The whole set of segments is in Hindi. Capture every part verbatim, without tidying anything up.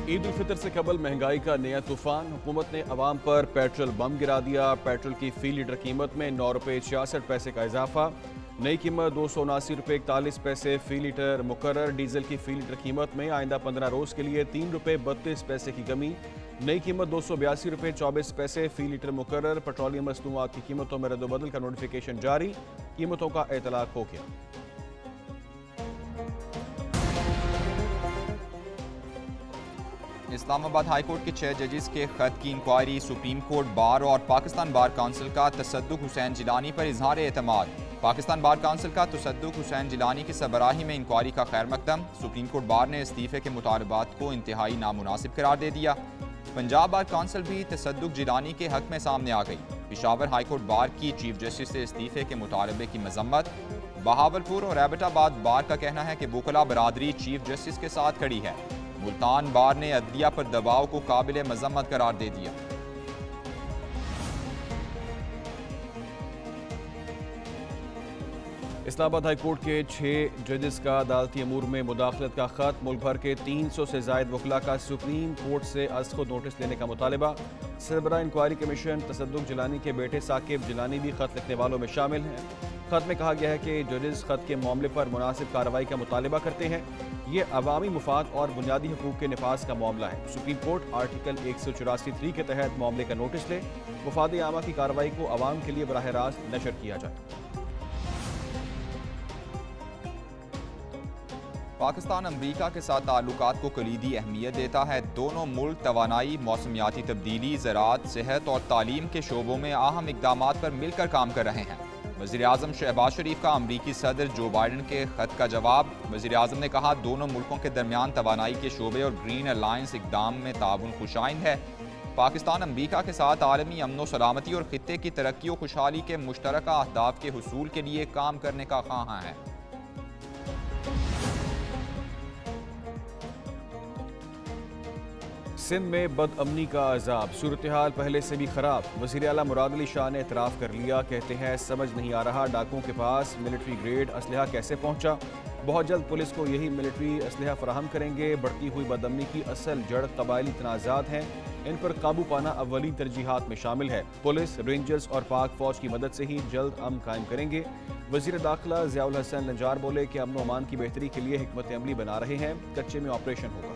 ईद उल फितर से कबल महंगाई का नया तूफान। हुकूमत ने अवाम पर पेट्रोल बम गिरा दिया। पेट्रोल की फी लीटर कीमत में नौ रुपये छियासठ पैसे का इजाफा। नई कीमत दो सौ उनासी रुपये इकतालीस पैसे फी लीटर मुकर्रर। डीजल की फी लीटर कीमत में आइंदा पंद्रह रोज के लिए तीन रुपये बत्तीस पैसे की कमी। नई कीमत दो सौ बयासी रुपये चौबीस पैसे फी लीटर मुकर्रर। पेट्रोलियम मसनूआत की कीमतों में रद्दोबदल का नोटिफिकेशन जारी। कीमतों का एतलाक हो गया। इस्लामाबाद हाईकोर्ट के छह जजेस के खत की इंक्वायरी। सुप्रीम कोर्ट बार और पाकिस्तान बार काउंसिल का तसद्दुक हुसैन जिलानी पर इजहार एतमाद। पाकिस्तान बार काउंसिल का तसद्दुक हुसैन जिलानी की सरबराही में इंक्वायरी का खैर मकदम। सुप्रीम कोर्ट बार ने इस्तीफे के मुतालबात को इंतहाई नामुनासिब करार दे दिया। पंजाब बार काउंसिल भी तसद्दुक जिलानी के हक में सामने आ गई। पेशावर हाईकोर्ट बार की चीफ जस्टिस से इस्तीफे के मुतालबे की मजम्मत। बहावलपुर और एबटाबाद बार का कहना है कि वकला बरादरी चीफ जस्टिस के साथ खड़ी है। मुल्तान बार ने अदलिया पर दबाव को काबिल मजम्मत करार दे दिया। इस्लामाबाद हाई कोर्ट के छह जजेस का अदालती अमूर में मुदाखलत का खत। मुल्क भर के तीन सौ से जायद वकला का सुप्रीम कोर्ट से अज खुद नोटिस लेने का मुतालबा। सरबराह इंक्वायरी कमीशन तसद्दुक जिलानी के बेटे साकिब जिलानी भी खत लिखने वालों में शामिल हैं। खत में कहा गया है कि जजेस खत के मामले पर मुनासिब कार्रवाई का मुतालबा करते हैं। ये अवामी मुफाद और बुनियादी हकूक के नफाज का मामला है। सुप्रीम कोर्ट आर्टिकल एक सौ चौरासी थ्री के तहत मामले का नोटिस ले मुफाद आमा की कार्रवाई को अवाम के लिए बराह रास्त नशर किया जाए। पाकिस्तान अमरीका के साथ ताल्लुकात को कलीदी अहमियत देता है। दोनों मुल्क तवानाई, मौसमियाती तब्दीली, ज़राअत, सेहत और तालीम के शोबों में अहम इक़दामात पर मिलकर काम कर रहे हैं। वज़ीर आज़म शहबाज शरीफ का अमरीकी सदर जो बाइडन के खत का जवाब। वज़ीर आज़म ने कहा, दोनों मुल्कों के दरमियान तवानाई के शोबे और ग्रीन अलायंस इक़दाम में ताउन खुशाइंद है। पाकिस्तान अमरीका के साथ आलमी अमन व सलामती और खित्ते की तरक्की और खुशहाली के मुश्तरका अहदाफ के हुसूल के लिए काम करने का ख्वाहां है। सिंध में बदअमनी का अजाब। सूरत हाल पहले से भी खराब। वज़ीर आला मुराद अली शाह ने एतराफ़ कर लिया। कहते हैं, समझ नहीं आ रहा डाकुओं के पास मिलिट्री ग्रेड असलहा कैसे पहुंचा। बहुत जल्द पुलिस को यही मिलिट्री असलहा फराहम करेंगे। बढ़ती हुई बदअमनी की असल जड़ कबायली तनाज़ात हैं। इन पर काबू पाना अव्वली तरजीहात में शामिल है। पुलिस, रेंजर्स और पाक फौज की मदद से ही जल्द अमन कायम करेंगे। वज़ीर दाखिला ज़ियाउल हसन लंजार बोले कि अमन अमान की बेहतरी के लिए हिकमत अमली बना रहे हैं। कच्चे में ऑपरेशन होगा।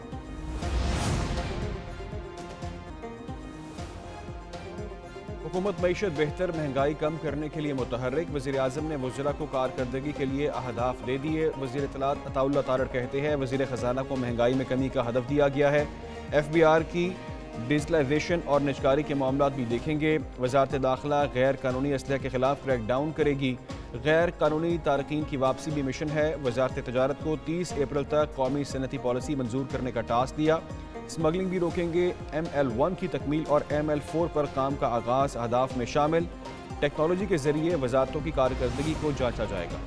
हुकूमत मईशत बेहतर, महंगाई कम करने के लिए मुतहर्रिक। वज़ीर आज़म ने वज़रा को कारकर्दगी के लिए अहदाफ दे दिए। वज़ीर इत्तलात अताउल्लाह तारड़ कहते हैं, वज़ीर ख़जाना को महंगाई में कमी का हदफ दिया गया है। एफ बी आर की डिजिटलाइजेशन और निजकारी के मामलात भी देखेंगे। वज़ारत दाखिला गैर कानूनी असलहे के खिलाफ क्रैक डाउन करेगी। गैर कानूनी तारकीन की वापसी भी मिशन है। वज़ारत तजारत को तीस अप्रैल तक कौमी सनती पॉलिसी मंजूर करने का टास्क दिया। स्मगलिंग भी रोकेंगे। एम एल वन की तकमील और एम एल फोर पर काम का आगाज़ अहदाफ में शामिल। टेक्नोलॉजी के जरिए वजारतों की कारकर्दगी को जांचा जाएगा।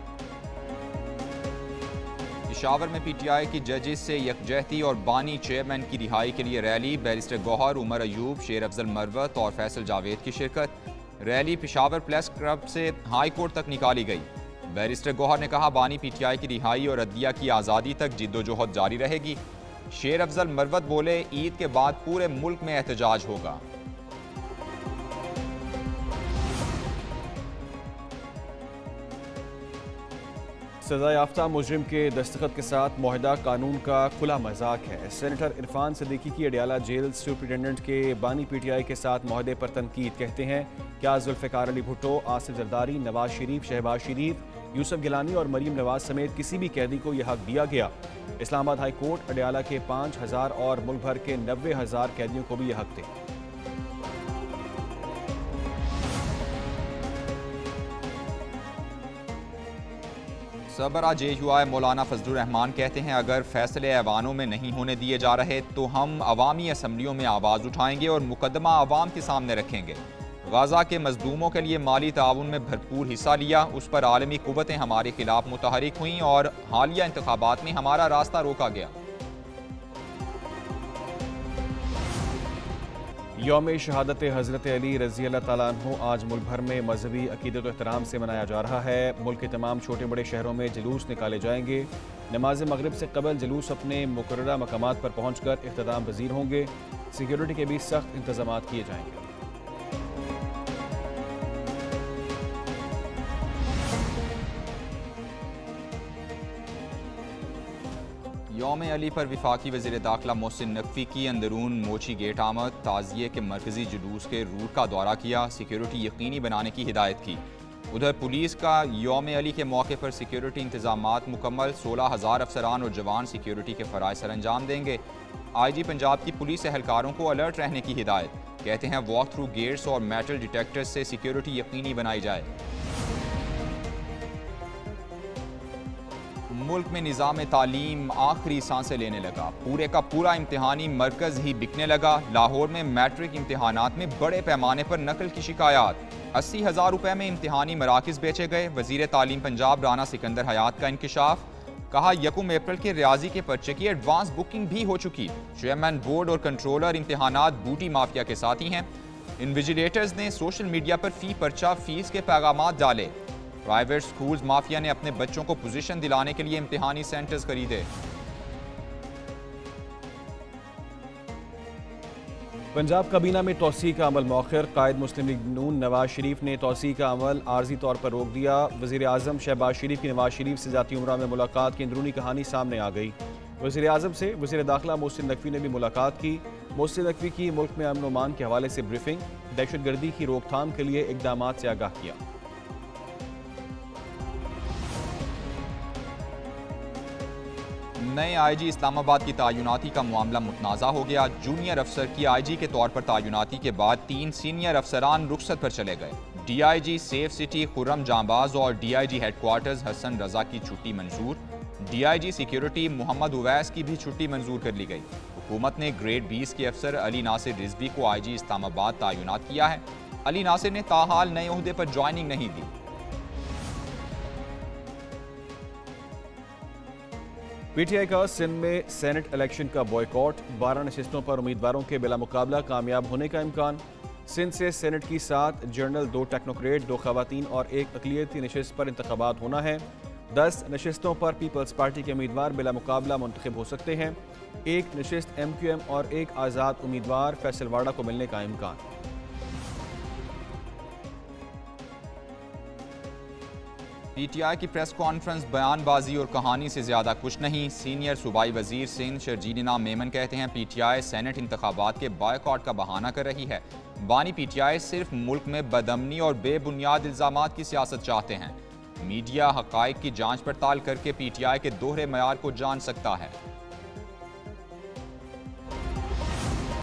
पेशावर में पी टी आई की जजेस से यकजहती और बानी चेयरमैन की रिहाई के लिए रैली। बैरिस्टर गौहर, उमर अयूब, शेर अफजल मरवत और फैसल जावेद की शिरकत। रैली पेशावर प्रेस क्लब से हाई कोर्ट तक निकाली गई। बैरिस्टर गौहर ने कहा, बानी पी टी आई की रिहाई और अदलिया की आज़ादी तक जिद्दोजहद जारी रहेगी। शेर अफजल मरवत बोले, ईद के बाद पूरे मुल्क में एहतजाज होगा। सजा याफ्ता मुजरिम के दस्तखत के साथ मुआहदा कानून का खुला मजाक है। सेनेटर इरफान सदीकी की अडियाला जेल सुपरिटेंडेंट के बानी पी टी आई के साथ मुआहदे पर तनकीद। कहते हैं, क्या जुल्फ़िकार अली भुट्टो, आसिफ जरदारी, नवाज शरीफ, शहबाज शरीफ, यूसुफ गिलानी और मरीम नवाज समेत किसी भी कैदी को यह हक दिया गया। इस्लामाबाद हाई कोर्ट अडियाला के पाँच हज़ार और मुल्क भर के नब्बे हज़ार कैदियों को भी यह हक थे। सबरा जे यू आई मौलाना फजलुर रहमान कहते हैं, अगर फैसले ऐवानों में नहीं होने दिए जा रहे तो हम अवामी असम्बलियों में आवाज़ उठाएंगे और मुकदमा अवाम के सामने रखेंगे। गाज़ा के मजलूमों के लिए माली ताउन में भरपूर हिस्सा लिया। उस पर आलमी कुव्वतें हमारे खिलाफ मुतहरिक हुईं और हालिया इंतखाबात में हमारा रास्ता रोका गया। यौम शहादत हज़रत अली रज़ी अल्लाह ताला अन्हु आज मुल्क भर में मजहबी अकीदत व एहतराम से मनाया जा रहा है। मुल्क के तमाम छोटे बड़े शहरों में जुलूस निकाले जाएंगे। नमाज मगरिब से कबल जुलूस अपने मुकर्ररा मकामात पर पहुँच कर इख्तिताम पज़ीर होंगे। सिक्योरिटी के भी सख्त इंतजाम किए जाएंगे। यौम अली पर वफाकी वज़ीर दाखिला मोहसिन नकवी की अंदरून मोची गेट आमद, ताज़िये के मरकजी जुलूस के रूट का दौरा किया, सिक्योरिटी यकीनी बनाने की हिदायत की। उधर पुलिस का यौम अली के मौके पर सिक्योरिटी इंतजामात मुकम्मल, सोलह हज़ार अफसरान और जवान सिक्योरिटी के फ़राइज़ सर अंजाम देंगे। आई जी पंजाब की पुलिस एहलकारों को अलर्ट रहने की हिदायत, कहते हैं वॉक थ्रू गेट्स और मेटल डिटेक्टर्स से सिक्योरिटी यकीनी बनाई जाए। मुल्क में निज़ाम तालीम आखिरी सांसें लेने लगा, पूरे का पूरा इम्तिहानी मरकज़ ही बिकने लगा। लाहौर में मैट्रिक इम्तिहानात में बड़े पैमाने पर नकल की शिकायत, अस्सी हज़ार रुपये में इम्तिहानी मराकिज़ बेचे गए। वज़ीर तालीम पंजाब राना सिकंदर हयात का इंकशाफ, कहा यकम अप्रैल के रियाजी के पर्चे की एडवांस बुकिंग भी हो चुकी। चेयरमैन बोर्ड और कंट्रोलर इम्तिहानात बूटी माफिया के साथ ही हैं। इन्विजिलेटर्स ने सोशल मीडिया पर फी पर्चा फीस के पैगामात डाले। प्राइवेट स्कूल्स माफिया ने अपने बच्चों को पोजीशन दिलाने के लिए इम्तिहानी सेंटर्स खरीदे। पंजाब काबीना में तोसी का अमल मौखर, कायद मुस्लिम लीग नून नवाज शरीफ ने तोसी का अमल आर्जी तौर पर रोक दिया। वज़ीर आज़म शहबाज शरीफ की नवाज शरीफ से जाती उम्रा में मुलाकात की अंदरूनी कहानी सामने आ गई। वज़ीर आज़म से वज़ीर दाखिला मोहसिन नकवी ने भी मुलाकात की। मोहसिन नकवी की मुल्क में अमन अमान के हवाले से ब्रीफिंग, दहशतगर्दी की रोकथाम के लिए इकदामात से आगाह किया। नए आई जी इस्लामाबाद की तैनाती का मामला मुतनाज़ा हो गया। जूनियर अफसर की आई जी के तौर पर तैनाती के बाद तीन सीनियर अफसरान रुखसत पर चले गए। D I G safe city Khurram Janbaz और D I G headquarters Hassan Raza की छुट्टी मंजूर। D I G security Mohammad Uwais की भी छुट्टी मंजूर कर ली गई। हुकूमत ने ग्रेड बीस के अफसर अली नासिर रिजवी को आई जी इस्लामाबाद तैनात किया है। अली नासिर ने ताहाल नए ओहदे पर ज्वाइनिंग नहीं दी। पीटीआई का सिंध में सेनेट इलेक्शन का बॉयकॉट, बारह नशिस्तों पर उम्मीदवारों के बिला मुकाबला कामयाब होने का इम्कान। सिंध से सेनेट की सात जनरल, दो टेक्नोक्रेट, दो खवातीन और एक अकलियती नशिस्त पर इंतखाबात होना है। दस नशिस्तों पर पीपल्स पार्टी के उम्मीदवार बिला मुकाबला मुंतखब हो सकते हैं। एक नशिस्त एम क्यू एम और एक आज़ाद उम्मीदवार फैसलवाड़ा को मिलने का इम्कान। पीटीआई की प्रेस कॉन्फ्रेंस बयानबाजी और कहानी से ज्यादा कुछ नहीं। सीनियर सूबाई वजीर सिंध शर्जील इनाम मेमन कहते हैं पीटीआई सेनेट इंतखाबात के बायकॉट का बहाना कर रही है। बानी पीटीआई सिर्फ मुल्क में बदअमनी और बेबुनियाद इल्जामात की सियासत चाहते हैं। मीडिया हकायक की जांच पड़ताल करके पीटीआई के दोहरे मयार को जान सकता है।